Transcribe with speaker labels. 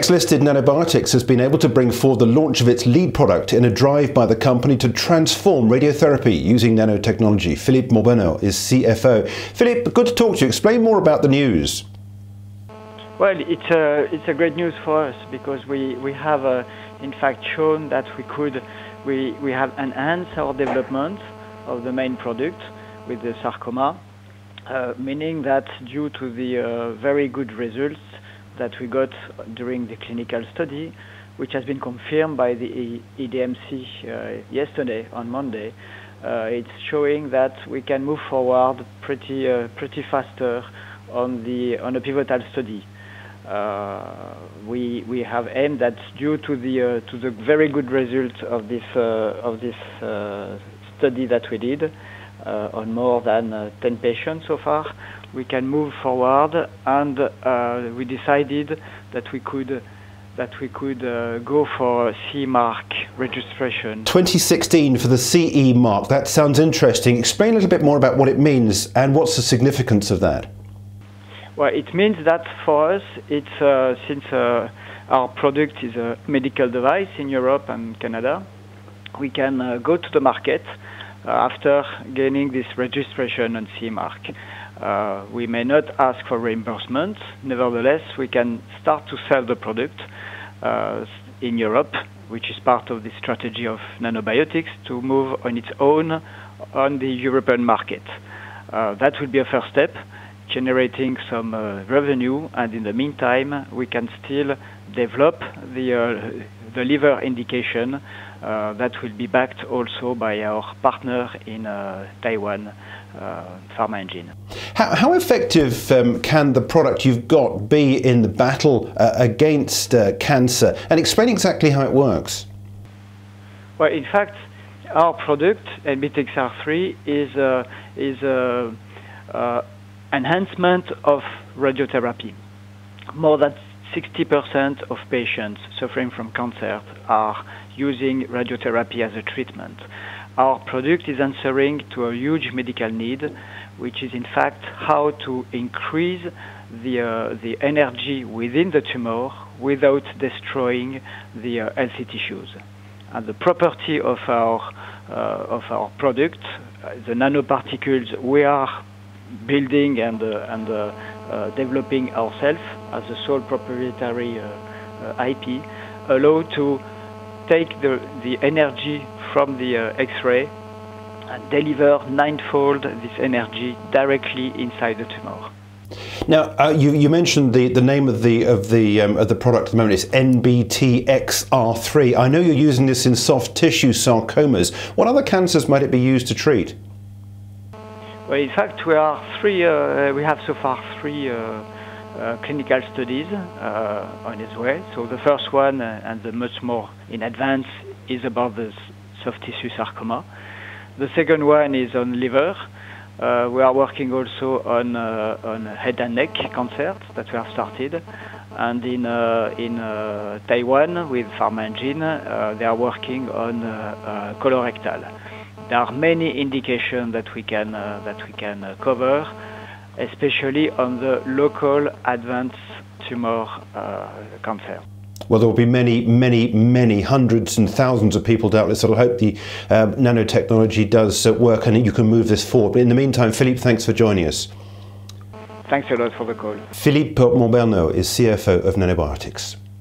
Speaker 1: AMEX-listed Nanobiotix has been able to bring forward the launch of its lead product in a drive by the company to transform radiotherapy using nanotechnology. Philippe Mauberna is CFO. Philippe, good to talk to you. Explain more about the news.
Speaker 2: Well, it's a great news for us because we have in fact shown that we have enhanced our development of the main product with the sarcoma, meaning that due to the very good results that we got during the clinical study, which has been confirmed by the EDMC yesterday on Monday, it's showing that we can move forward pretty faster on a pivotal study. We have aimed that due to the very good results of this study that we did on more than 10 patients so far, we can move forward, and we decided that we could go for CE mark registration.
Speaker 1: 2016 for the CE mark. That sounds interesting. Explain a little bit more about what it means and what's the significance of that.
Speaker 2: Well, it means that for us, it's since our product is a medical device in Europe and Canada, we can go to the market after gaining this registration on CE mark. We may not ask for reimbursement. Nevertheless, we can start to sell the product in Europe, which is part of the strategy of Nanobiotix to move on its own on the European market. That will be a first step, generating some revenue, and in the meantime, we can still develop the liver indication that will be backed also by our partner in Taiwan, Pharma Engine.
Speaker 1: How effective can the product you've got be in the battle against cancer? And explain exactly how it works.
Speaker 2: Well, in fact, our product, NBTX R3, is enhancement of radiotherapy. More than 60% of patients suffering from cancer are using radiotherapy as a treatment. Our product is answering to a huge medical need, which is in fact how to increase the energy within the tumor without destroying the healthy tissues. And the property of our product, the nanoparticles we are building and developing ourselves as a sole proprietary IP, allow to take the energy from the X-ray and deliver ninefold this energy directly inside the tumor.
Speaker 1: Now, you mentioned the name of the product at the moment. It's NBTX R3. I know you're using this in soft tissue sarcomas. What other cancers might it be used to treat?
Speaker 2: Well, in fact, we have so far three clinical studies on its way. So the first one, and the much more in advance, is about the soft tissue sarcoma. The second one is on liver. We are working also on head and neck cancers that we have started. And in Taiwan with Pharma Engine, they are working on colorectal. There are many indications that we can cover, especially on the local advanced tumor cancer.
Speaker 1: Well, there will be many hundreds and thousands of people doubtless that will hope the nanotechnology does work and you can move this forward. But in the meantime, Philippe, thanks for joining us.
Speaker 2: Thanks a lot for the call.
Speaker 1: Philippe Mauberna is CFO of Nanobiotix.